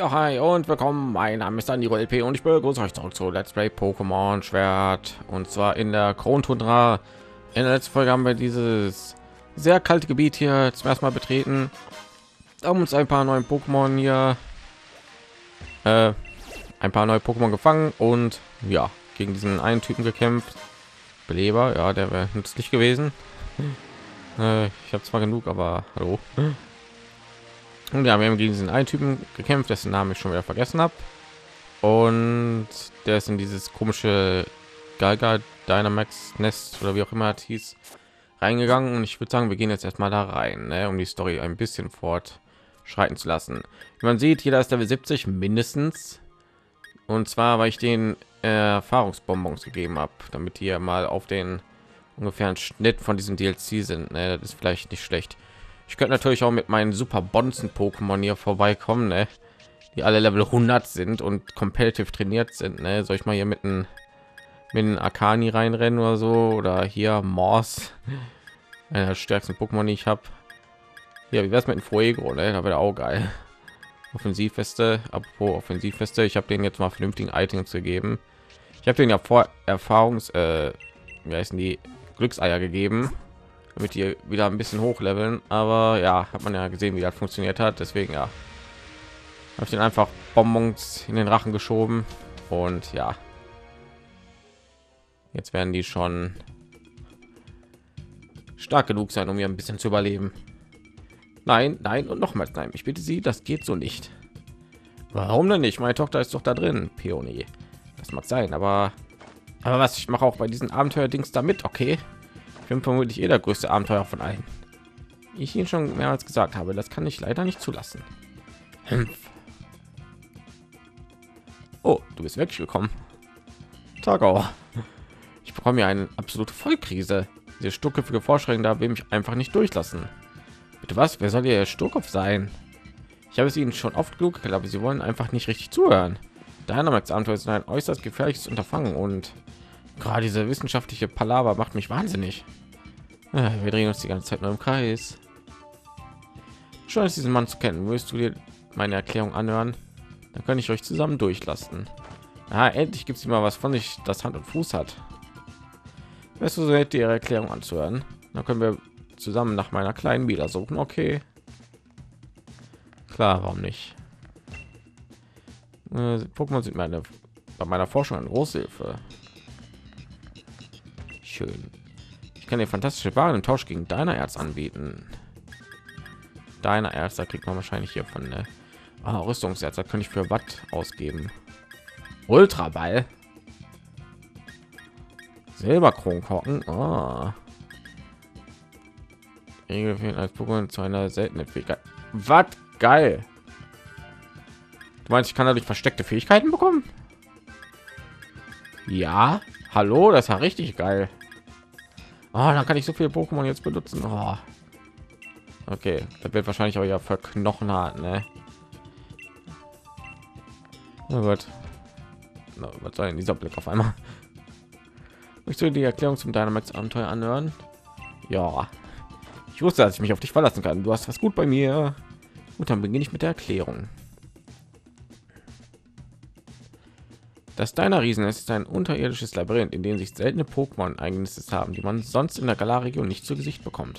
Ja, hi und willkommen. Mein Name ist Dani LP und ich begrüße euch zurück zu Let's Play Pokémon Schwert, und zwar in der Krontundra. In der letzten Folge haben wir dieses sehr kalte Gebiet hier zum ersten Mal betreten, haben uns ein paar neue Pokémon hier gefangen und ja, gegen diesen einen Typen gekämpft. Beleber, ja, der wäre nützlich gewesen. Ich habe zwar genug, aber hallo. Und ja, wir haben gegen diesen einen Typen gekämpft, dessen Namen ich schon wieder vergessen habe. Und der ist in dieses komische Galga Dynamax Nest oder wie auch immer es hieß reingegangen. Und ich würde sagen, wir gehen jetzt erstmal da rein, ne, um die Story ein bisschen fortschreiten zu lassen. Wie man sieht, jeder ist Level 70 mindestens. Und zwar, weil ich den Erfahrungsbonbons gegeben habe, damit die mal auf den ungefähren Schnitt von diesem DLC sind. Ne, das ist vielleicht nicht schlecht. Ich könnte natürlich auch mit meinen super Bonzen Pokémon hier vorbeikommen, ne? Die alle Level 100 sind und competitive trainiert sind. Ne? Soll ich mal hier mit einem Akani reinrennen oder so, oder hier Morse, einer der stärksten Pokémon, die ich habe. Ja, wie wär's mit dem Fuego, ne? Da wäre auch geil. Offensivfeste, apropos Offensivfeste, ich habe denen jetzt mal vernünftigen Items gegeben. Ich habe denen ja vor wie heißen die, Glückseier gegeben, damit die wieder ein bisschen hochleveln, aber ja, hat man ja gesehen, wie das funktioniert hat. Deswegen ja, habe ich den einfach Bonbons in den Rachen geschoben und ja, jetzt werden die schon stark genug sein, um hier ein bisschen zu überleben. Nein, nein und nochmals nein. Ich bitte Sie, das geht so nicht. Warum denn nicht? Meine Tochter ist doch da drin, Peony. Das mag sein, aber was, ich mache auch bei diesen Abenteuer-Dings damit, okay? Ich bin vermutlich der größte Abenteuer von allen. Wie ich Ihnen schon mehrmals gesagt habe, das kann ich leider nicht zulassen. Oh, du bist wirklich gekommen. Tagau. Ich bekomme ja eine absolute Vollkrise. Diese sturköpfige Vorschläge da will mich einfach nicht durchlassen. Bitte was? Wer soll ihr Sturkopf sein? Ich habe es Ihnen schon oft genug erklärt, aber Sie wollen einfach nicht richtig zuhören. Dynamax Abenteuer ist ein äußerst gefährliches Unterfangen und gerade diese wissenschaftliche Palaver macht mich wahnsinnig. Wir drehen uns die ganze Zeit nur im Kreis. Schön, diesen Mann zu kennen. Willst du dir meine Erklärung anhören? Dann kann ich euch zusammen durchlassen. Ah, endlich gibt es mal was von sich, das Hand und Fuß hat. Weißt du, so hätte ihre Erklärung anzuhören? Dann können wir zusammen nach meiner kleinen Bila suchen. Okay. Klar, warum nicht? Pokémon sind bei meiner Forschung eine große Hilfe. Schön. Ich kann dir fantastische Waren im Tausch gegen deiner Erz anbieten. Deiner Erz, da kriegt man wahrscheinlich hier von Rüstungserz. Da könnte ich für Watt ausgeben. Ultraball. Silberkronkorken. Regel als Pokémon zu einer seltenen Fähigkeit. Was geil. Du meinst, ich kann dadurch versteckte Fähigkeiten bekommen? Ja. Hallo, das war richtig geil. Dann kann ich so viele Pokémon jetzt benutzen. Okay, das wird wahrscheinlich auch ja für knochenhart, ne? Oh Gott. Was soll denn dieser Blick auf einmal? Möchtest du die Erklärung zum Dynamax Abenteuer anhören? Ja. Ich wusste, dass ich mich auf dich verlassen kann. Du hast was gut bei mir. Und dann beginne ich mit der Erklärung. Das Dyna-Riesen ist ein unterirdisches Labyrinth, in dem sich seltene Pokémon eingenistet haben, die man sonst in der Galar-Region nicht zu Gesicht bekommt.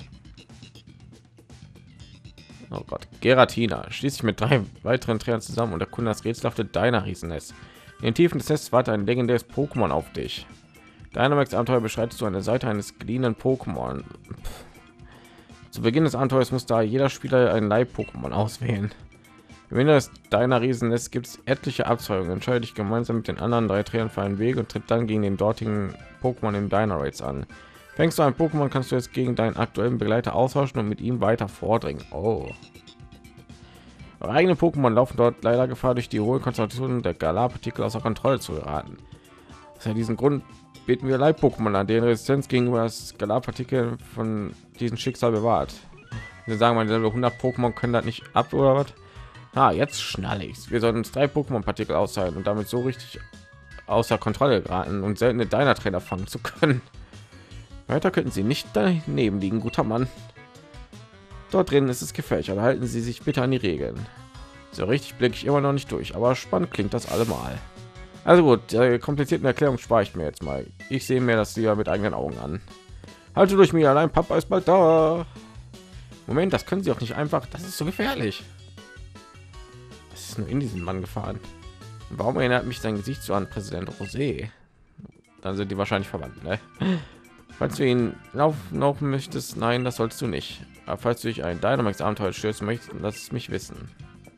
Oh Gott, Geratina schließt sich mit 3 weiteren Trainern zusammen und erkundet das rätselhafte Dyna-Riesennest. In den Tiefen des Nests wartet ein legendäres Pokémon auf dich. Dynamax Abenteuer beschreitest du an der Seite eines geliehenen Pokémon. Zu Beginn des Abenteuers muss da jeder Spieler ein Leib-Pokémon auswählen. Wenn das deiner Riesen ist, gibt es etliche Abzweigungen. Entscheide dich gemeinsam mit den anderen 3 Trainern für einen Weg und tritt dann gegen den dortigen Pokémon im Dynarates an. Fängst du ein Pokémon, kannst du jetzt gegen deinen aktuellen Begleiter austauschen und mit ihm weiter vordringen. Oh. Eure eigenen Pokémon laufen dort leider Gefahr, durch die hohe Konzentration der Galar-Partikel außer Kontrolle zu geraten. Aus diesem Grund bieten wir Leib-Pokémon an, deren Resistenz gegenüber das Galar-Partikel von diesem Schicksal bewahrt. Wir sagen, meine Level 100 Pokémon können das nicht ab oder was? Jetzt schnall ich's. Wir sollten uns 3 Pokémon-Partikel austeilen und damit so richtig außer Kontrolle geraten und seltene Trainer fangen zu können. Weiter könnten Sie nicht daneben liegen, guter Mann. Dort drin ist es gefährlich, aber halten Sie sich bitte an die Regeln. So richtig blicke ich immer noch nicht durch, aber spannend klingt das allemal. Also gut, die komplizierten Erklärungen spare ich mir jetzt mal. Ich sehe mir das lieber mit eigenen Augen an. Halte durch mich allein, Papa ist bald da. Moment, das können Sie auch nicht einfach. Das ist so gefährlich. Es ist nur in diesen Mann gefahren. Warum erinnert mich sein Gesicht so an Präsident Rosé? Dann sind die wahrscheinlich verwandt, ne? Falls du ihn laufen möchtest, nein, das sollst du nicht. Aber falls du dich ein Dynamax-Abenteuer stürzen möchtest, lass es mich wissen.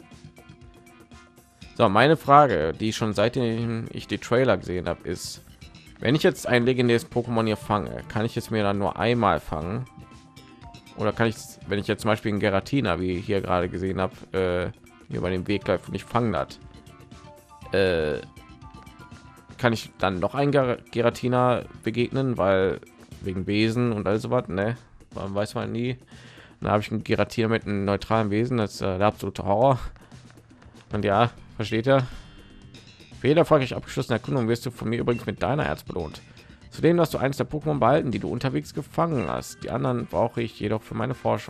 So, meine Frage, die schon seitdem ich die Trailer gesehen habe, ist: Wenn ich jetzt ein legendäres Pokémon hier fange, kann ich es mir dann nur einmal fangen? Oder kann ich, wenn ich jetzt zum Beispiel einen Geratina, wie ich hier gerade gesehen habe, hier bei dem Weg läuft und ich fange das, kann ich dann noch ein Geratina begegnen, weil wegen Wesen und all so was, ne? Man weiß man nie. Dann habe ich einen Geratina mit einem neutralen Wesen, das ist der absolute Horror. Und ja, versteht ihr? Für jede erfolgreich abgeschlossene Erkundung wirst du von mir übrigens mit deiner Herz belohnt. Zudem hast du eines der Pokémon behalten, die du unterwegs gefangen hast. Die anderen brauche ich jedoch für meine Forschung.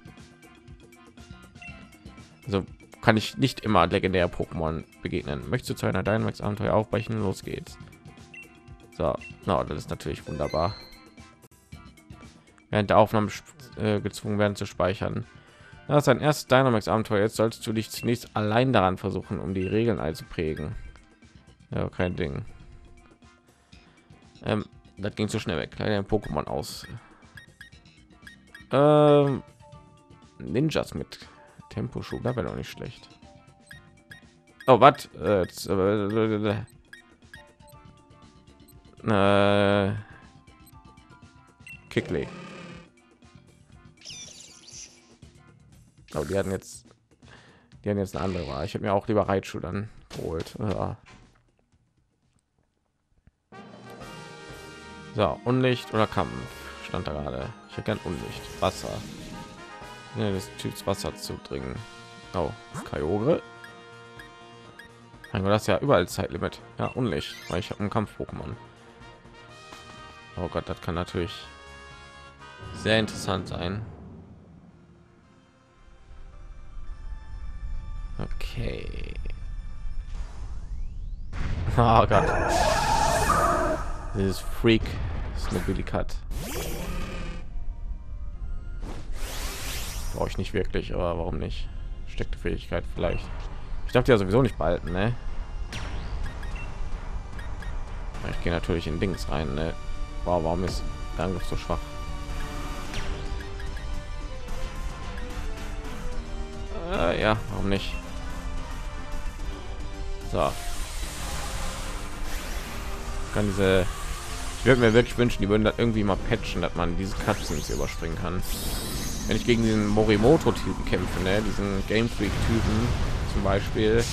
Also kann ich nicht immer legendäre Pokémon begegnen. Möchtest du zu einer Dynamax-Abenteuer aufbrechen? Los geht's. So, das ist natürlich wunderbar. Während der Aufnahme gezwungen werden zu speichern. Das ist ein erstes Dynamax-Abenteuer. Jetzt solltest du dich zunächst allein daran versuchen, um die Regeln einzuprägen. Ja, kein Ding. Das ging zu schnell weg. Kleine Pokémon aus. Ninjas mit Tempo-Schub, da wäre doch nicht schlecht. Oh, was? Kickley. Oh, die hatten jetzt eine andere Wahl. Ich habe mir auch lieber Reitschuh dann geholt. Ja. So, Unlicht oder Kampf stand da gerade. Ich hätte gern Unlicht. Wasser. Ja, des Typs Wasser zu dringen. Oh, Kyogre. Das ist ja überall Zeitlimit. Ja, Unlicht, weil ich habe einen Kampf-Pokémon. Oh Gott, das kann natürlich sehr interessant sein. Okay. Oh Gott. Dieses Freak Snobilikat. Brauche ich nicht wirklich, aber warum nicht? Steckte Fähigkeit vielleicht. Ich dachte ja sowieso nicht behalten, ne? Ich gehe natürlich in Dings rein, ne? Wow, warum ist der Angriff so schwach? Ja, warum nicht? So. Kann diese, ich würde mir wirklich wünschen, die würden das irgendwie mal patchen, dass man diese Cutscenes überspringen kann. Wenn ich gegen diesen Morimoto-Typen kämpfe, ne? Diesen Game Freak-Typen zum Beispiel,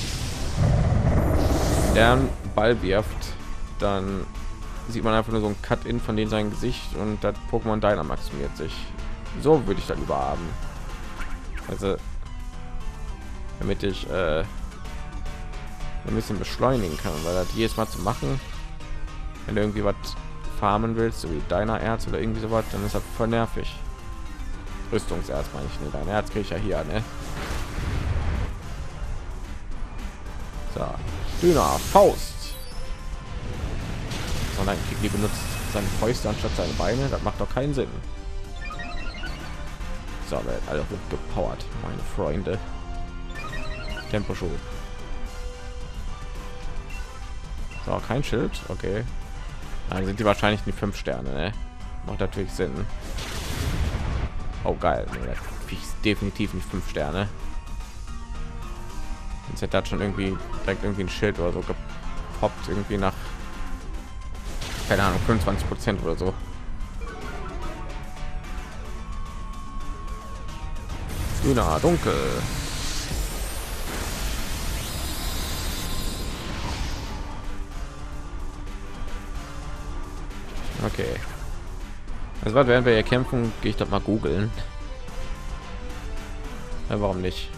der einen Ball wirft, dann sieht man einfach nur so ein Cut-in von denen sein Gesicht und das Pokémon Dynamaximiert sich. So würde ich dann lieber haben. Also, damit ich ein bisschen beschleunigen kann, weil das jedes Mal zu machen, wenn du irgendwie was farmen willst, so wie deiner Erz oder irgendwie sowas, dann ist das voll nervig. Rüstungserz meine ich, ne? Dein Herz kriege ich ja hier, ne? So, Dünner Faust. Sondern die benutzt seine Fäuste anstatt seine Beine, das macht doch keinen Sinn. So, wird alle gepowert, meine Freunde. Tempo-Schub. So, kein Schild, okay. Dann sind die wahrscheinlich die 5 Sterne, ne? Macht natürlich Sinn. Oh geil, nee, definitiv nicht 5 Sterne. Jetzt hätte das schon irgendwie direkt irgendwie ein Schild oder so gepoppt, irgendwie nach, keine Ahnung, 25% oder so. Grüner, dunkel. Okay. Also während wir hier kämpfen, gehe ich doch mal googeln. Ja, warum nicht?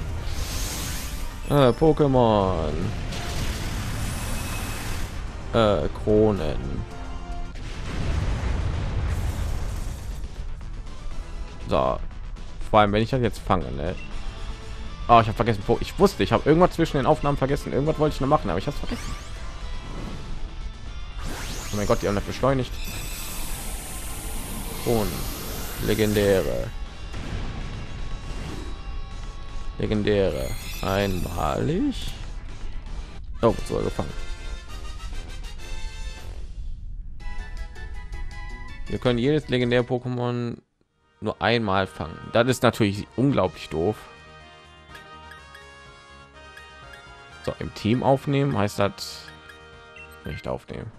Pokémon. Kronen. So. Vor allem, wenn ich das jetzt fange, ne? Oh, ich habe vergessen. Ich wusste, ich habe irgendwas zwischen den Aufnahmen vergessen. Irgendwas wollte ich noch machen, aber ich habe es vergessen. Oh mein Gott, die haben das beschleunigt. Und legendäre. Legendäre. Einmalig. Oh, so gefangen. Wir können jedes legendäre Pokémon nur einmal fangen. Das ist natürlich unglaublich doof. So, im Team aufnehmen heißt das nicht aufnehmen.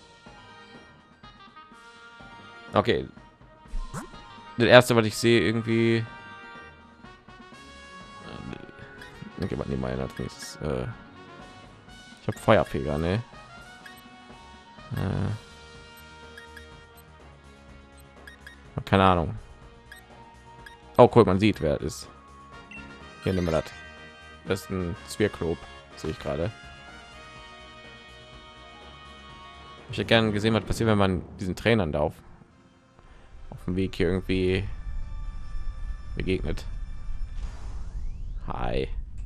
Okay. Das erste, was ich sehe, irgendwie. Okay, was nehmen wir als nächstes? Ich habe Feuerfeger, ne? Keine Ahnung. Oh, cool, man sieht, wer es ist. Hier nehmen wir das. Das ist ein Zwirklop, sehe ich gerade. Ich hätte gerne gesehen, was passiert, wenn man diesen Trainern da auf dem Weg hier irgendwie begegnet. Hi.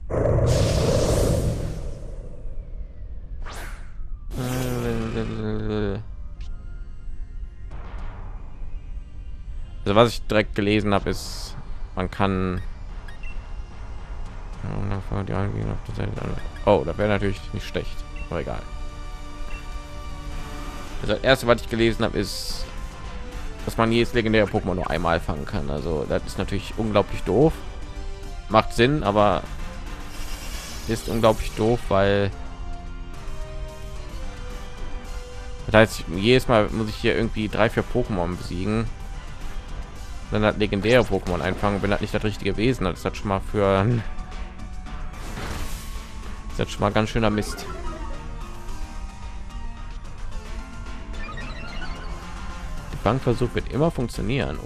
Also was ich direkt gelesen habe, ist, man kann oh, da wäre natürlich nicht schlecht, aber egal. Also das erste, was ich gelesen habe, ist, dass man jedes legendäre Pokémon nur einmal fangen kann. Also das ist natürlich unglaublich doof. Macht Sinn, aber ist unglaublich doof, weil das heißt, jedes Mal muss ich hier irgendwie 3-4 Pokémon besiegen, dann hat legendäre Pokémon einfangen, wenn das nicht das richtige Wesen, das ist das schon mal für jetzt schon mal ganz schöner Mist. Der Fangversuch wird immer funktionieren.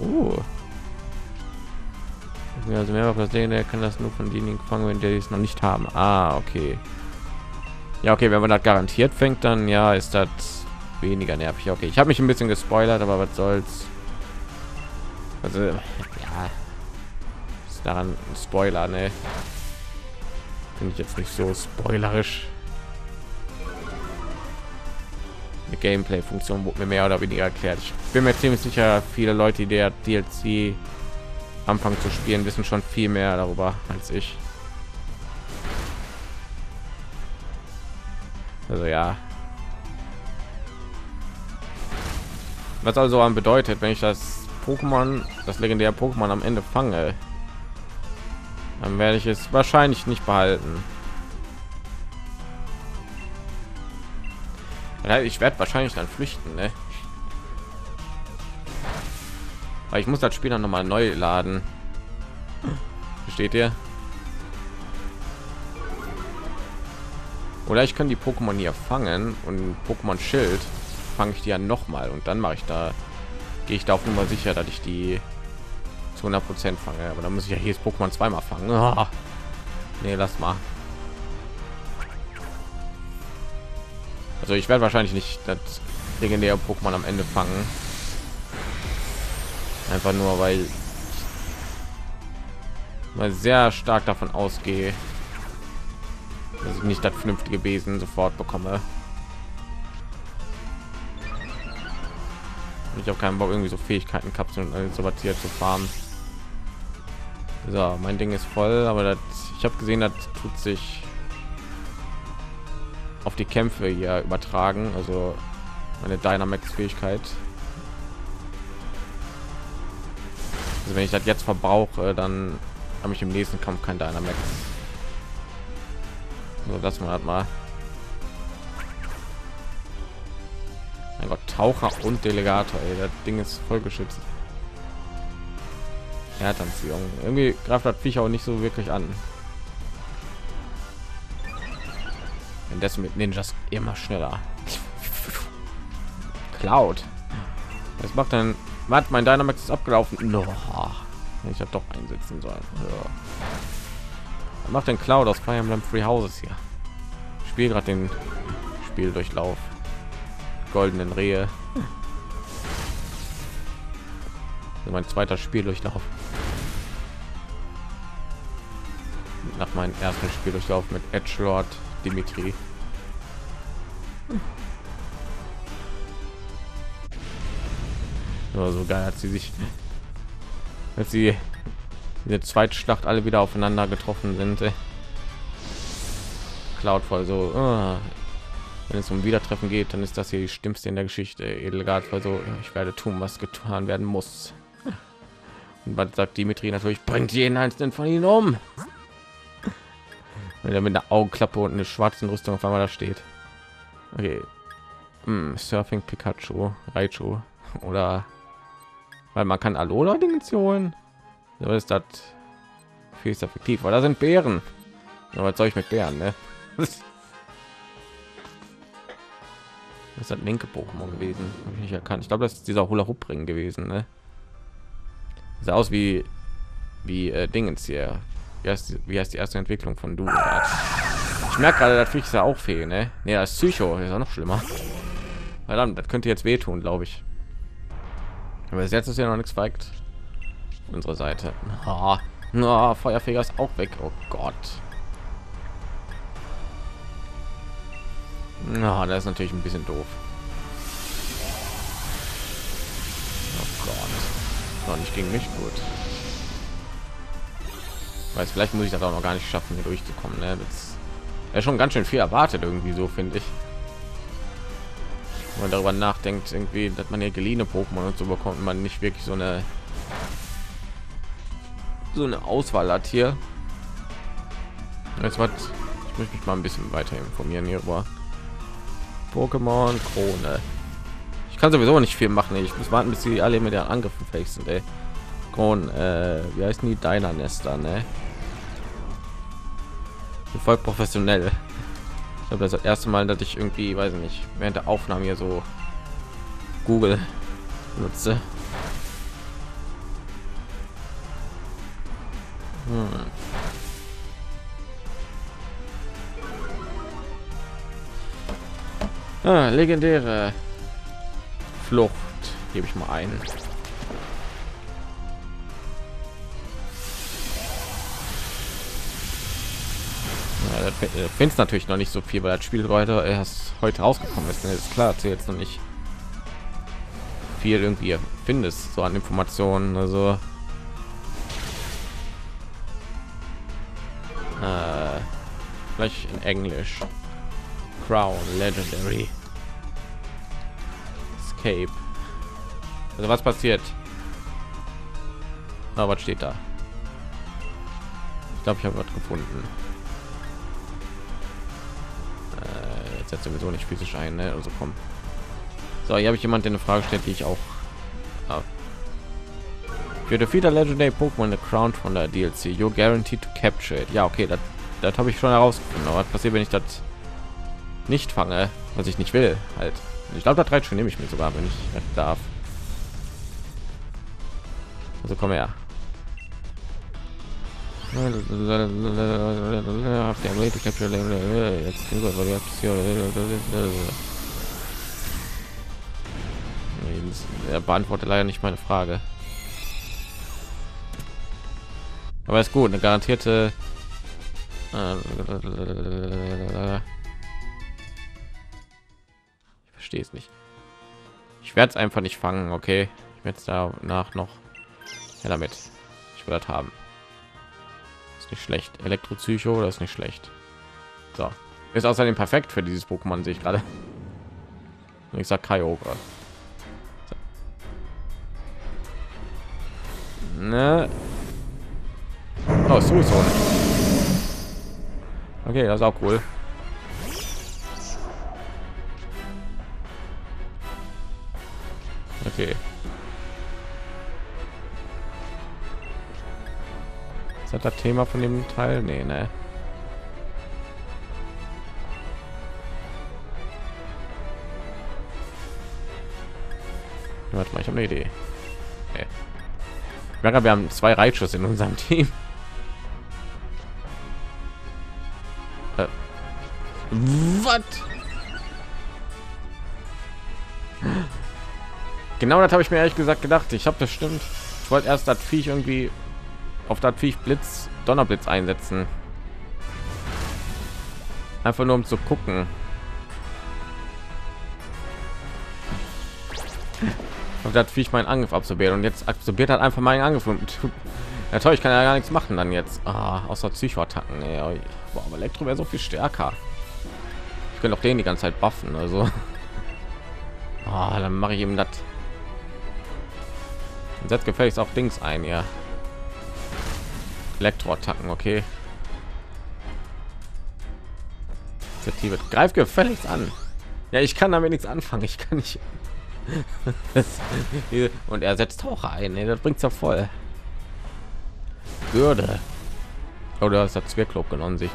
Also mehrfach versehen, er kann das nur von denjenigen fangen, wenn die es noch nicht haben. Ah, okay. Ja, okay, wenn man das garantiert fängt, dann ja, ist das weniger nervig. Okay, ich habe mich ein bisschen gespoilert, aber was soll's. Also ja, ist daran ein Spoiler, ne? Finde ich jetzt nicht so spoilerisch. Die Gameplay-Funktion wurde mir mehr oder weniger erklärt. Ich bin mir ziemlich sicher, viele Leute, die der DLC anfangen zu spielen, wissen schon viel mehr darüber als ich. Also ja. Was also an bedeutet, wenn ich das Pokémon, das legendäre Pokémon am Ende fange, dann werde ich es wahrscheinlich nicht behalten. Ich werde wahrscheinlich dann flüchten, ne? Aber ich muss das Spiel dann noch mal neu laden. Versteht ihr? Oder ich kann die Pokémon hier fangen und Pokémon Schild fange ich die ja noch mal und dann mache ich da, gehe ich da auf Nummer sicher, dass ich die zu 100% fange. Aber dann muss ich ja hier das Pokémon zweimal fangen. Oh. Nee, lass mal. Also ich werde wahrscheinlich nicht das legendäre Pokémon am Ende fangen. Einfach nur, weil ich mal sehr stark davon ausgehe, dass ich nicht das vernünftige Wesen sofort bekomme. Ich habe keinen Bock, irgendwie so Fähigkeiten Kapseln und so was hier zu farmen. So, mein Ding ist voll, aber das, ich habe gesehen, das tut sich auf die Kämpfe hier übertragen, also meine Dynamax-Fähigkeit. Also wenn ich das jetzt verbrauche, dann habe ich im nächsten Kampf kein Dynamax. So, das mal halt mal. Mein Gott, Taucher und Delegator, ey, das Ding ist voll geschützt. Erdanziehung. Irgendwie greift das Viech auch nicht so wirklich an. Indessen mit Ninjas immer schneller. Cloud. Das macht dann. Was? Mein Dynamax ist abgelaufen. No. Ich habe doch einsetzen sollen. Ja. Was macht den Cloud aus Fire Emblem Free Houses hier? Ich spiele gerade den Spieldurchlauf. Goldenen Rehe. Mein zweiter Spieldurchlauf. nach meinem ersten Spieldurchlauf mit Edgelord Dimitri. Ja, so geil, als sie in der zweiten Schlacht alle wieder aufeinander getroffen sind. Cloudfall so, wenn es um Wiedertreffen geht, dann ist das hier die Stimmste in der Geschichte. Edelgard war so, ich werde tun, was getan werden muss. Und was sagt Dimitri? Natürlich bringt jeden einzelnen von ihnen um. Wenn er mit einer Augenklappe und eine schwarzen Rüstung auf einmal da steht. Okay. Surfing Pikachu, Raichu oder weil man kann Alola Dinge holen. So ist das viel effektiv, weil da sind Bären. Ja, was soll ich mit Bären, ne? Das ist das linke Pokémon gewesen. Hab ich nicht erkannt. Ich glaube, das ist dieser Hula Hoop Ring gewesen, ne? Sah aus wie Dingens hier. Wie heißt die erste Entwicklung von Du? Ich merke gerade, das Viech ist ja auch fehl, ne? Ne, das ist Psycho, das ist auch noch schlimmer. Verdammt, das könnte jetzt wehtun, glaube ich. Aber bis jetzt ist ja noch nichts feigt. Unsere Seite. Feuerfeger ist auch weg. Oh Gott. Na, das ist natürlich ein bisschen doof. Oh Gott. Noch nicht gegen mich gut. Weiß, vielleicht muss ich das auch noch gar nicht schaffen, hier durchzukommen. Ne? Das ist schon ganz schön viel erwartet irgendwie so, finde ich. Wenn man darüber nachdenkt, irgendwie, dass man hier geliehene Pokémon und so bekommt, man nicht wirklich so eine Auswahl hat hier. Jetzt was, ich möchte mich mal ein bisschen weiter informieren hier über Pokémon Krone. Ich kann sowieso nicht viel machen. Ich muss warten, bis sie alle mit den Angriffen fähig sind. Ey. Krone, wie heißt die deiner Nester, ne? Voll professionell. Ich glaube, das erste Mal, dass ich irgendwie, weiß nicht, während der Aufnahme hier so Google nutze. Legendäre Flucht gebe ich mal ein. Finde es natürlich noch nicht so viel, weil das Spiel erst heute rausgekommen ist. Ist klar, jetzt noch nicht viel irgendwie findest so an Informationen. Also vielleicht in Englisch. Crown Legendary Escape. Also was passiert? Aber was steht da? Ich glaube, ich habe was gefunden. Jetzt sowieso nicht physisch ein, ne? Also komm. So, hier habe ich jemand, der eine Frage stellt, die ich auch für the Feeder Legendary Pokémon the Crown von der DLC. You're guaranteed to capture it. Ja, okay, das habe ich schon herausgefunden. Aber was passiert, wenn ich das nicht fange, was ich nicht will? Halt. Ich glaube, das reicht schon, nehme ich mir sogar, wenn ich das darf. Also komm her. Er beantwortet leider nicht meine Frage. Aber ist gut, eine garantierte ich verstehe es nicht. Ich werde es einfach nicht fangen, okay? Ich werde es danach noch damit. Ich will das haben. Ist nicht schlecht. Elektropsycho, oder ist nicht schlecht. So, ist außerdem perfekt für dieses Pokémon, sehe ich gerade. Ich sag Kyogre. So. Ne. Oh, sowieso nicht. Okay, das ist auch cool. Okay. Ist das das Thema von dem Teil? Nee, ne. Warte mal, ich habe eine Idee. Okay. Wir haben 2 Reitschuss in unserem Team. Was? Genau, das habe ich mir ehrlich gesagt gedacht. Ich habe das stimmt. Ich wollte erst das Viech irgendwie auf das Viech Donnerblitz einsetzen. Einfach nur um zu gucken. Und das Viech meinen Angriff absorbiert und jetzt absorbiert hat einfach meinen Angriff und ja toll, ich kann ja gar nichts machen dann jetzt, außer Psychoattacken. Ja, boah, aber Elektro wäre so viel stärker. Ich könnte auch den die ganze Zeit buffen, also dann mache ich ihm das. Setzt gefälligst auch Dings ein, ja. Elektroattacken, okay. Initiative. Greif gefälligst an. Ja, ich kann damit nichts anfangen. Ich kann nicht. Und er setzt Taucher ein. Nee, das bringt's ja voll. Würde. Oder ist das Zwerglob genommen sich.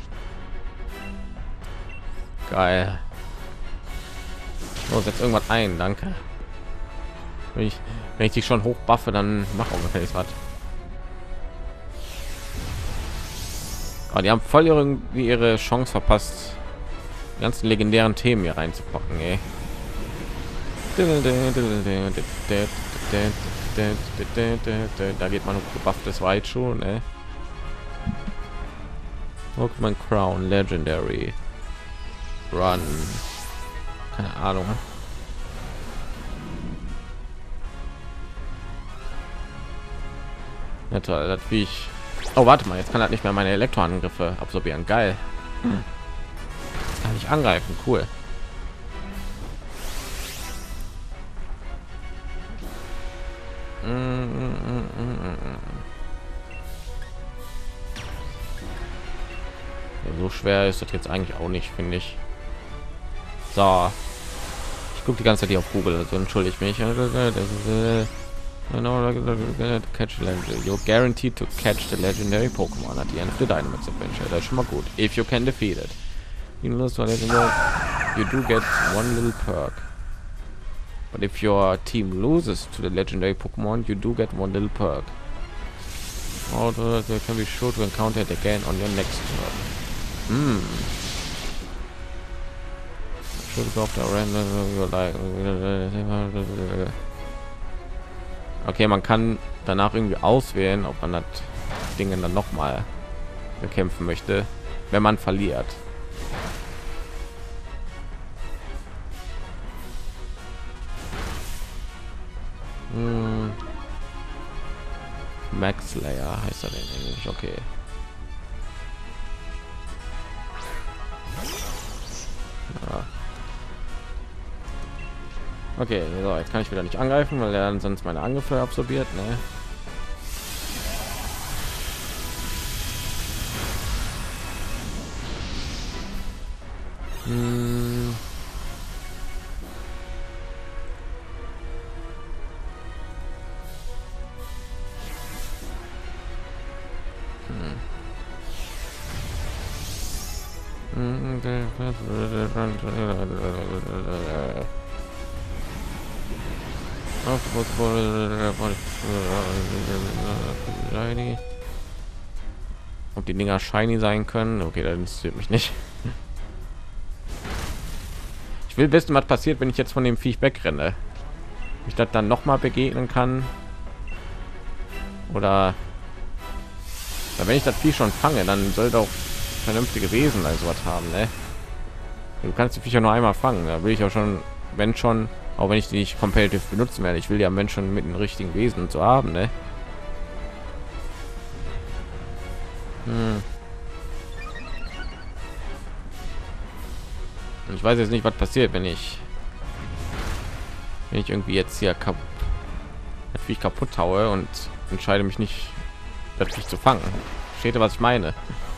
Geil. Oh, setzt irgendwas ein. Danke. Wenn ich dich schon hoch buffe, dann mach ungefähr was. Oh, die haben voll irgendwie ihre Chance verpasst, die ganzen legendären Themen hier reinzupacken, ey. Da geht man hoch, gebufftes Weit schon, ey. Pokémon Crown Legendary Run. Keine Ahnung. Ja, toll, das wie ich. Oh, warte mal, jetzt kann er nicht mehr meine Elektroangriffe absorbieren. Geil. Kann ich angreifen, cool. So schwer ist das jetzt eigentlich auch nicht, finde ich. So, ich gucke die ganze Zeit hier auf Google, also entschuldige mich. Catch legendary. You're guaranteed to catch the legendary Pokemon at the end of the Dynamax adventure. Das ist schon mal gut. If you can defeat it, you do get one little perk. But if your team loses to the legendary Pokemon, you do get one little perk. Or they can be sure to encounter it again on your next turn. Should go after random like. Okay, man kann danach irgendwie auswählen, ob man das Dinge dann noch mal bekämpfen möchte, wenn man verliert. Max Slayer heißt er in Englisch, okay. Ja. Okay, so, jetzt kann ich wieder nicht angreifen, weil er sonst meine Angriffe absorbiert, ne? Ob die Dinger shiny sein können, okay, das interessiert mich nicht. Ich will wissen, was passiert, wenn ich jetzt von dem Viech wegrenne. Ich das dann noch mal begegnen kann, oder wenn ich das Viech schon fange, dann soll doch vernünftige Wesen also was haben, ne? Du kannst die Viecher nur einmal fangen, da will ich auch schon, wenn schon, auch wenn ich die nicht competitive benutzen werde, ich will ja Menschen mit den richtigen Wesen zu haben, ne? Und ich weiß jetzt nicht, was passiert, wenn ich irgendwie jetzt hier kaputt haue und entscheide mich nicht, plötzlich zu fangen. Steht ihr, was ich meine?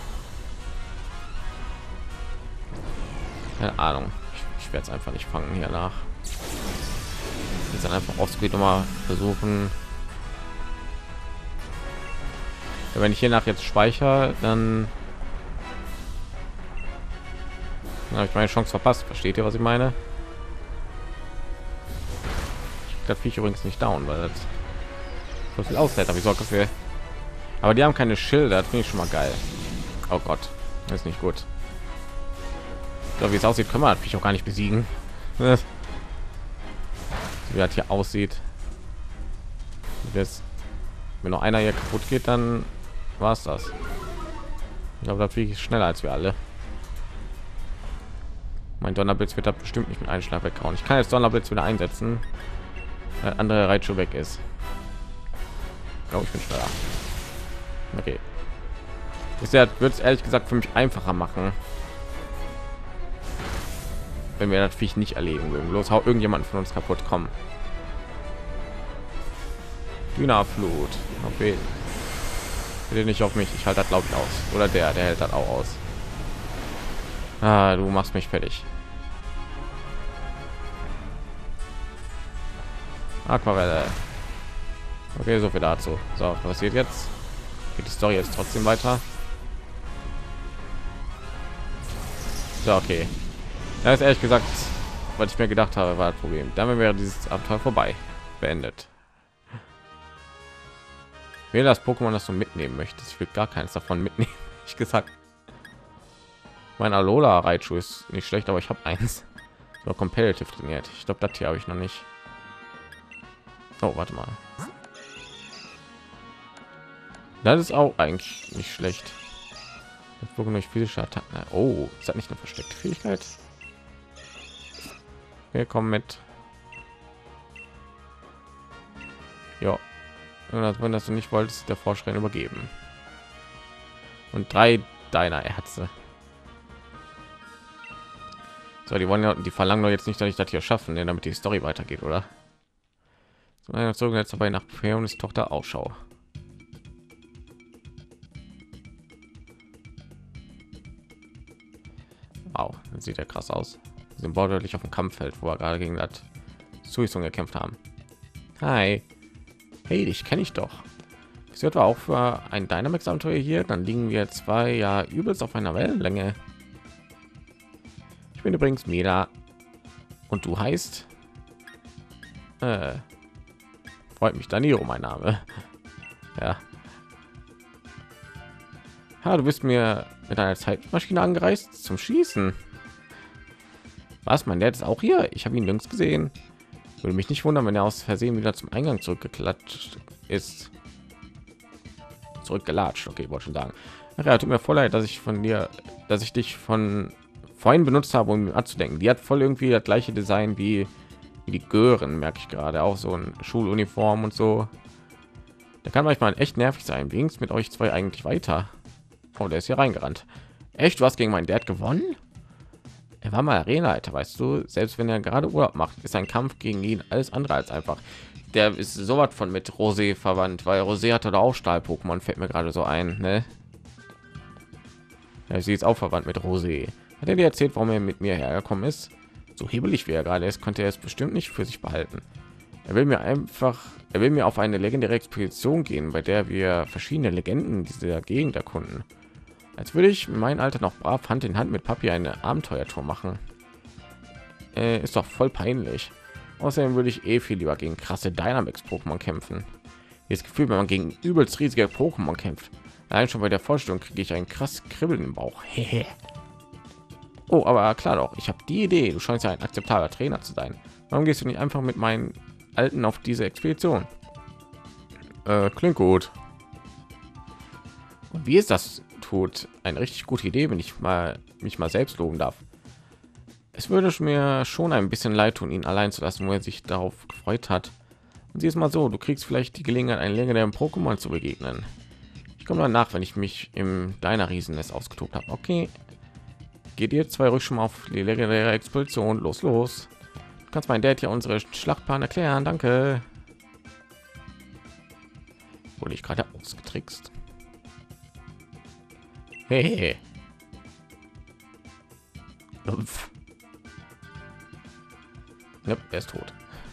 Keine Ahnung. Ich werde es einfach nicht fangen hier nach. Jetzt dann einfach ausgeht mal versuchen. Ja, wenn ich hier nach jetzt speichere, dann habe ich meine Chance verpasst. Versteht ihr, was ich meine? Das Viech übrigens nicht down, weil das so viel aushält, aber ich sorge dafür. Aber die haben keine Schilder, das finde ich schon mal geil. Oh Gott, das ist nicht gut. So wie es aussieht, können wir das Viech auch gar nicht besiegen. Wie das hier aussieht. Jetzt, wenn noch einer hier kaputt geht, dann war es das. Ich glaube, da fliege ich schneller als wir alle. Mein Donnerblitz wird da bestimmt nicht mit einem Schlag weghauen. Ich kann jetzt Donnerblitz wieder einsetzen, weil andere Reitschuh weg ist. Oh, ich bin schneller. Okay. Ich würde es ehrlich gesagt für mich einfacher machen, wenn wir das Viech nicht erlegen würden. Los, hau irgendjemand von uns kaputt. Kommen. Dynaflut. Okay. Bitte nicht auf mich. Ich halte das glaube ich aus. Oder der hält das auch aus. Ah, du machst mich fertig. Aquarelle. Okay, so viel dazu. So, was passiert jetzt? Geht die Story jetzt trotzdem weiter? So, okay. Das ist ehrlich gesagt, was ich mir gedacht habe, war das Problem. Damit wäre dieses Abenteuer vorbei. Beendet. Wäre das Pokémon, das du mitnehmen möchtest. Ich will gar keines davon mitnehmen. Ich gesagt. Mein Alola Reitschuh ist nicht schlecht, aber ich habe eins. So competitive trainiert. Ich glaube, das hier habe ich noch nicht. Oh, warte mal. Das ist auch eigentlich nicht schlecht. Pokémon durch physische Attacken. Oh, ist das nicht eine versteckte Fähigkeit? Wir kommen mit. Ja. Wenn das du nicht wolltest, der Vorschrei übergeben. Und 3 deiner Ärzte. So, die wollen ja, die verlangen doch jetzt nicht, dass ich das hier schaffen, denn damit die Story weitergeht, oder? So, jetzt dabei nach Peonis Tochter Ausschau. Wow, das sieht ja krass aus. Sie sind wortwörtlich auf dem Kampffeld, wo wir gerade gegen das Suisung gekämpft haben. Hi. Hey, dich kenne ich doch. Das wird auch für ein Dynamax-Abenteuer hier. Dann liegen wir 2 ja übelst auf einer Wellenlänge. Ich bin übrigens Mila. Und du heißt? Freut mich, Danilo, mein Name. Ja. Ha, du bist mir mit einer Zeitmaschine angereist zum Schießen. Was? Mein Dad ist auch hier? Ich habe ihn jüngst gesehen. Würde mich nicht wundern, wenn er aus Versehen wieder zum Eingang zurückgeklatscht ist. Zurückgelatscht. Okay, wollte schon sagen. Ach ja, tut mir voll leid, dass ich dich von vorhin benutzt habe, um anzudenken. Die hat voll irgendwie das gleiche Design wie die Gören, merke ich gerade. Auch so ein Schuluniform und so. Da kann manchmal echt nervig sein. Wie ging es mit euch 2 eigentlich weiter? Oh, der ist hier reingerannt. Echt, du hast gegen meinen Dad gewonnen? Er war mal Arenaleiter, weißt du. Selbst wenn er gerade Urlaub macht, ist ein Kampf gegen ihn alles andere als einfach. Der ist so was von mit Rosé verwandt, weil Rosé hatte da auch Stahl-Pokémon, fällt mir gerade so ein, ne? Ja, sie ist auch verwandt mit Rosé. Hat er dir erzählt, warum er mit mir hergekommen ist? So hebelig wie er gerade ist, konnte er es bestimmt nicht für sich behalten. Er will mir auf eine legendäre Expedition gehen, bei der wir verschiedene Legenden dieser Gegend erkunden. Als würde ich mein Alter noch brav Hand in Hand mit Papi eine Abenteuertour machen. Ist doch voll peinlich. Außerdem würde ich viel lieber gegen krasse Dynamax-Pokémon kämpfen. Das Gefühl, wenn man gegen übelst riesige Pokémon kämpft. Allein schon bei der Vorstellung kriege ich ein krass Kribbeln im Bauch. Oh, aber klar doch, ich habe die Idee. Du scheinst ja ein akzeptabler Trainer zu sein. Warum gehst du nicht einfach mit meinen Alten auf diese Expedition? Klingt gut. Und wie ist das? Tut eine richtig gute Idee, wenn ich mich mal selbst loben darf. Es würde mir schon ein bisschen leid tun, ihn allein zu lassen, wo er sich darauf gefreut hat. Und sieh es mal so, du kriegst vielleicht die Gelegenheit, einen legendären Pokémon zu begegnen. Ich komme dann nach, wenn ich mich im deiner Riesennest ausgetobt habe. Okay, geht ihr 2 ruhig schon mal auf die legendäre Expedition. Los. Du kannst mein Dad ja unsere Schlachtplan erklären. Danke. Wurde ich gerade ausgetrickst? Hey. Ja, er ist tot.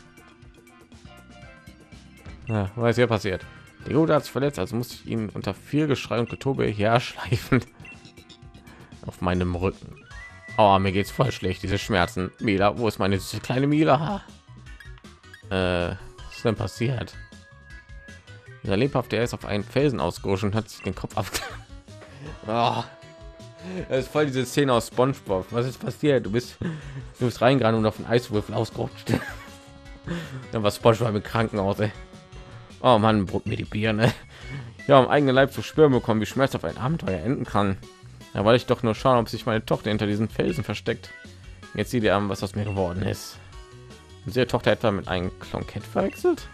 Ja, was hier passiert? Der Gute hat sich verletzt, also muss ich ihn unter viel Geschrei und Getobe herschleifen auf meinem Rücken. Oh, mir geht's voll schlecht, diese Schmerzen. Mila, wo ist meine süße kleine Mila? Was ist denn passiert? Dieser lebhafte, er ist auf einen Felsen ausgerutscht und hat sich den Kopf ab. Oh, das ist voll diese Szene aus SpongeBob. Was ist passiert? Du bist reingerannt und auf den Eiswürfel ausgerutscht. Dann war SpongeBob im Krankenhaus. Ey. Oh Mann, brot mir die Birne. Ja, am eigenen Leib zu spüren bekommen, wie schmerzhaft ein Abenteuer enden kann. Da wollte ich doch nur schauen, ob sich meine Tochter hinter diesen Felsen versteckt. Jetzt sieh dir an, was aus mir geworden ist. Ist ihre Tochter etwa mit einem Klonkett verwechselt?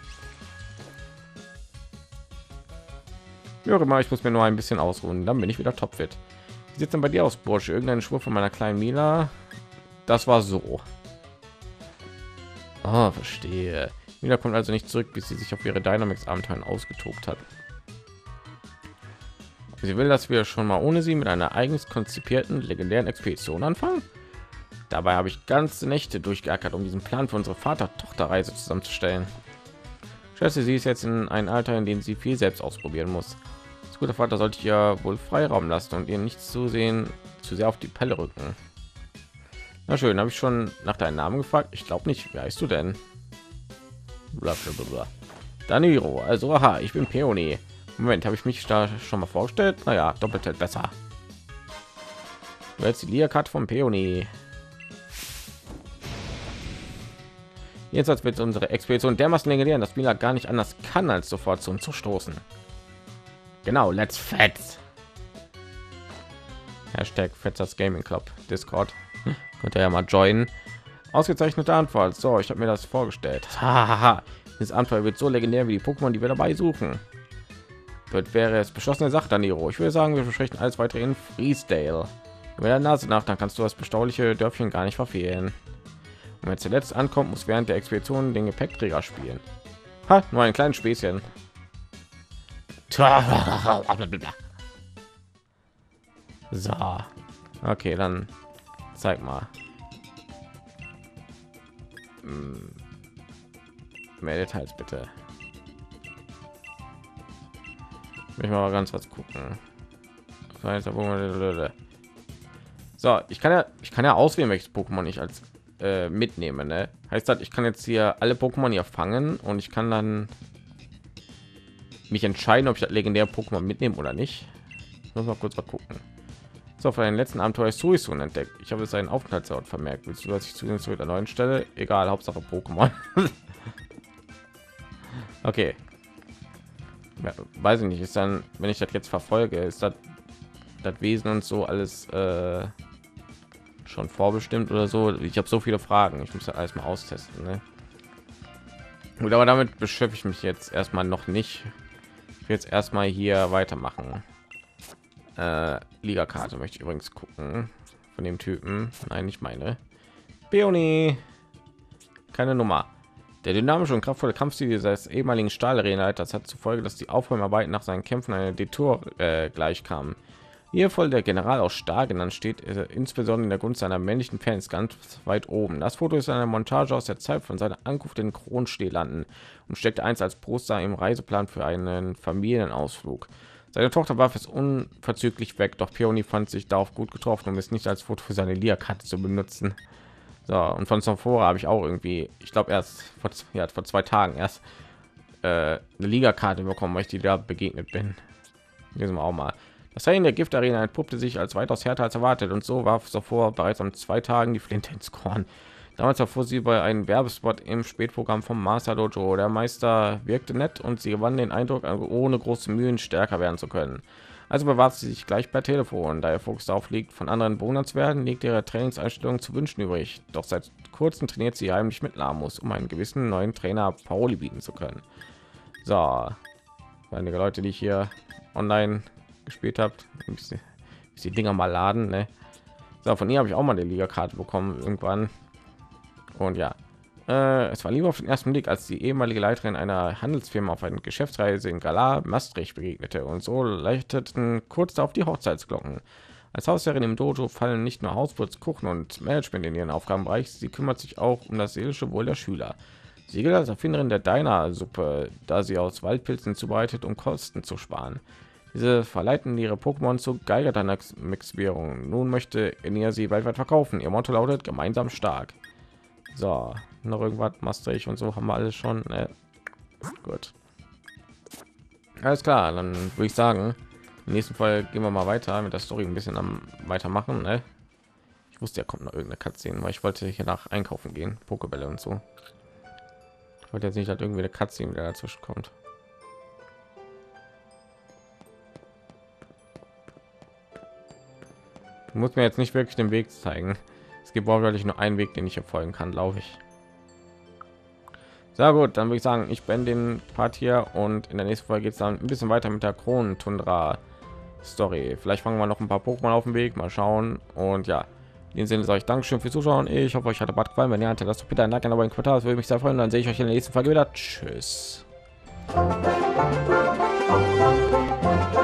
Ja, immer, ich muss mir nur ein bisschen ausruhen, dann bin ich wieder topfit. Wie sieht denn bei dir aus, Bursche? Irgendeine Spur von meiner kleinen Mila? Das war so. Ah, verstehe. Mila kommt also nicht zurück, bis sie sich auf ihre Dynamics-Abenteuer ausgetobt hat. Sie will, dass wir schon mal ohne sie mit einer eigens konzipierten legendären Expedition anfangen. Dabei habe ich ganze Nächte durchgeackert, um diesen Plan für unsere Vater-Tochter-Reise zusammenzustellen. Schätze, sie ist jetzt in ein Alter, in dem sie viel selbst ausprobieren muss. Das gute Vater sollte ich ihr wohl Freiraum lassen und ihr nichts zu sehr auf die Pelle rücken. Na schön, habe ich schon nach deinem Namen gefragt? Ich glaube nicht. Wie heißt du denn? Blablabla. Daniro, also aha, ich bin Peony. Moment, habe ich mich da schon mal vorgestellt? Naja, doppelt hält besser. Jetzt die Lia-Karte von Peony. Jetzt als wird unsere Expedition dermaßen legendär, dass Mila gar nicht anders kann, als sofort zu uns zu stoßen. Genau, let's fetz. Hashtag Fetzers Gaming Club Discord. Könnt ihr ja mal joinen. Ausgezeichnete Antwort. So, ich habe mir das vorgestellt. Hahaha. Das Abenteuer wird so legendär wie die Pokémon, die wir dabei suchen. Dort wäre es beschlossene Sache, Daniro. Ich würde sagen, wir besprechen alles weitere in Freesdale. Über der Nase nach, dann kannst du das bestauliche Dörfchen gar nicht verfehlen. Und wenn zuletzt ankommt, muss während der Expedition den Gepäckträger spielen. Ha, nur ein kleines Späßchen. So, okay, dann zeig mal. Mehr Details bitte. Ich mal ganz was gucken. So, ich kann ja auswählen, welches Pokémon ich als mitnehme. Ne? Heißt das, ich kann jetzt hier alle Pokémon hier fangen und ich kann dann mich entscheiden, ob ich das legendäre Pokémon mitnehmen oder nicht. Ich muss mal kurz mal gucken. So, für den letzten Abenteuer ist Suicune entdeckt. Ich habe seinen Aufenthaltsort vermerkt. Willst du, dass ich zu der neuen Stelle? Egal, Hauptsache Pokémon. Okay. Ja, weiß ich nicht, ist dann, wenn ich das jetzt verfolge, ist das Wesen und so alles schon vorbestimmt oder so? Ich habe so viele Fragen, ich muss ja alles mal austesten. Ne? Gut, aber damit beschäftige ich mich jetzt erstmal noch nicht. Ich will jetzt erstmal hier weitermachen. Liga-Karte möchte ich übrigens gucken von dem Typen. Nein, nicht meine. Peony. Keine Nummer. Der dynamische und kraftvolle Kampfstil dieses ehemaligen Stahlrennleiters hat zur Folge, dass die Aufräumarbeiten nach seinen Kämpfen eine Detour gleich kamen. Hier voll der General aus Stahl genannt steht, insbesondere in der Gunst seiner männlichen Fans ganz weit oben. Das Foto ist eine Montage aus der Zeit von seiner Ankunft in Kronstehlanden und steckte einst als Poster im Reiseplan für einen Familienausflug. Seine Tochter warf es unverzüglich weg, doch Peony fand sich darauf gut getroffen, um es nicht als Foto für seine Lia-Karte zu benutzen. So, und von Sonfora habe ich auch irgendwie, ich glaube erst vor 2 Tagen erst eine Liga-Karte bekommen, weil ich die da begegnet bin. Lesen wir auch mal. Das Rennen der Giftarena entpuppte sich als weitaus härter als erwartet und so warf Sonfora bereits am 2 Tagen die Flinte ins Korn. Damals erfuhr sie bei einem Werbespot im Spätprogramm vom Master Dojo. Der Meister wirkte nett und sie gewann den Eindruck, ohne große Mühen stärker werden zu können. Also bewarb sie sich gleich per Telefon. Da ihr Fokus darauf liegt, von anderen Bewohnern zu werden, liegt ihre Trainingseinstellung zu wünschen übrig. Doch seit kurzem trainiert sie heimlich mit Lamus, um einen gewissen neuen Trainer Pauli bieten zu können. So, einige Leute, die ich hier online gespielt habt, die Dinger mal laden. Ne? So, von ihr habe ich auch mal eine Liga-Karte bekommen irgendwann. Und ja, es war lieber auf den ersten Blick, als die ehemalige Leiterin einer Handelsfirma auf einer Geschäftsreise in Galar Maastricht begegnete, und so läuteten kurz darauf die Hochzeitsglocken. Als Hausherrin im Dojo fallen nicht nur Hausputz, Kuchen und Management in ihren Aufgabenbereich, sie kümmert sich auch um das seelische Wohl der Schüler. Sie gilt als Erfinderin der Diner-Suppe, da sie aus Waldpilzen zubereitet, um Kosten zu sparen. Diese verleiten ihre Pokémon zu Geiger-Mix-Währung. Nun möchte Enia sie weltweit verkaufen. Ihr Motto lautet gemeinsam stark. So, noch irgendwas Maastricht und so haben wir alles schon. Gut, alles klar, dann würde ich sagen, im nächsten Fall gehen wir mal weiter mit der Story ein bisschen am weitermachen. Ne? Ich wusste, ja kommt noch irgendeine Cutscene, weil ich wollte hier nach einkaufen gehen, Pokébälle und so. Ich wollte jetzt nicht, dass irgendwie eine Cutscene wieder dazwischen kommt. Muss mir jetzt nicht wirklich den Weg zeigen. Es gibt wortwörtlich nur einen Weg, den ich hier folgen kann, glaube ich. Sehr gut, dann würde ich sagen, ich beende den Part hier und in der nächsten Folge geht es dann ein bisschen weiter mit der Kronentundra Story. Vielleicht fangen wir noch ein paar Pokémon auf dem Weg, mal schauen. Und ja, in dem Sinne sage ich Dankeschön fürs Zuschauen. Ich hoffe, euch hat der Part gefallen. Wenn ihr hattet, lasst bitte ein Like, aber ein Kommentar, das würde mich sehr freuen. Dann sehe ich euch in der nächsten Folge wieder. Tschüss.